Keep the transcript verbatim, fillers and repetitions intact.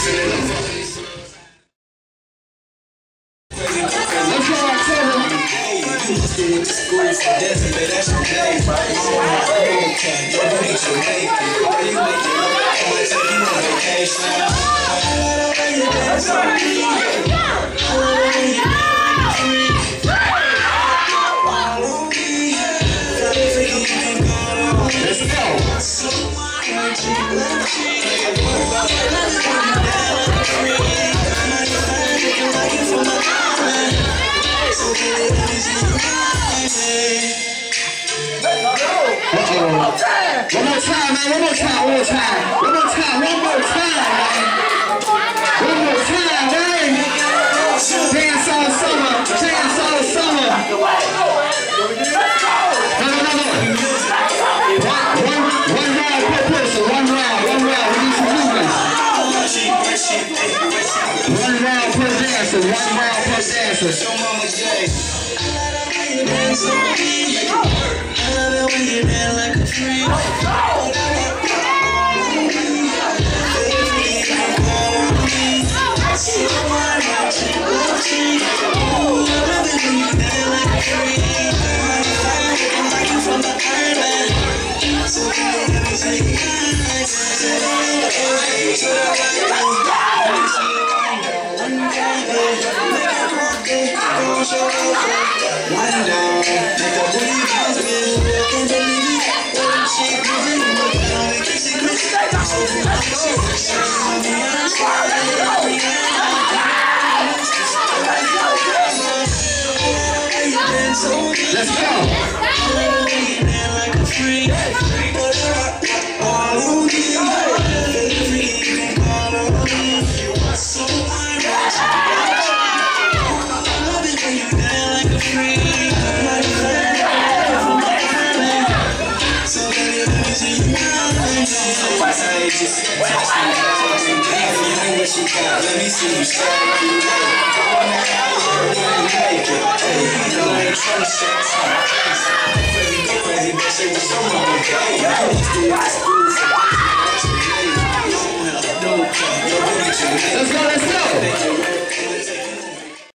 Went to school for Desmond, baby, that's your name, right? Okay, yo, you need your make it. Girl, you make it look like I might take you on vacation. I love the way you dance on me. I love the way you dance on me. Let's go. So why don't you love me? I love the way you dance on me. I might find it, you like it from my island. So baby, let me see you. Uh-oh. One more time, man. One more time. One more time. One more time. One more time, man. One more time, man. Dance all summer. Dance all summer. No, no, no, no. One, one, one round per person. One round. One round. We need some movement. One round per dancer. One round per dancer. I love it when you dance like a freak. So why don't you love me? I love it when you dance like a freak. I'm like you from the island. So let me say goodnight. So one day, make a whole day, don't show up. One down, make a booty bounce, man. Can't believe it. When she comes in, look down and kiss it, kiss it. So let's go. Like a freak. All on me. All on me. So I love it when you dance like a freak. So baby, let me see you now. Just touch me. You know what she got. Let me see you start. You like it. Hey, you know I ain't trying to shake crazy, go crazy, bitch. Say what's on my way. I used to went to school for that's your name. You don't have no car. Yo, go get your name.